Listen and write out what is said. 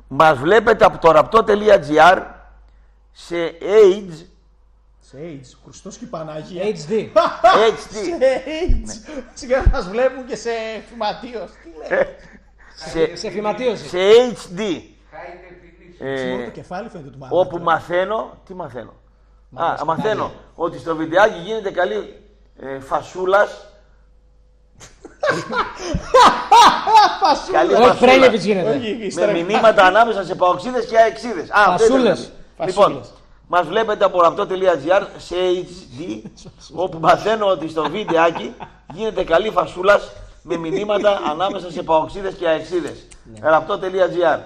Μας βλέπετε από το ραπτό.gr σε age. Σε AIDS, Χριστός και η Παναγία. HD. HD. Σε AIDS. Σιγά μας βλέπουν και σε φυματίος. Τι λέει. Σε φυματίωση. Σε HD. Μόνο το κεφάλι φαίνεται του μάνα. Όπου μαθαίνω. Τι μαθαίνω. Μαθαίνω ότι στο βιντεάκι γίνεται καλή φασούλας. Καλή φασούλα. γίνεται. Με μηνύματα ανάμεσα σε παοξίδες και αεξίδες. Φασούλες. Λοιπόν, μας βλέπετε από ραπτό.gr σε HD, όπου μαθαίνω ότι στο βιντεάκι γίνεται καλή φασούλας με μηνύματα ανάμεσα σε παοξίδες και αεξίδες. Ραπτό.gr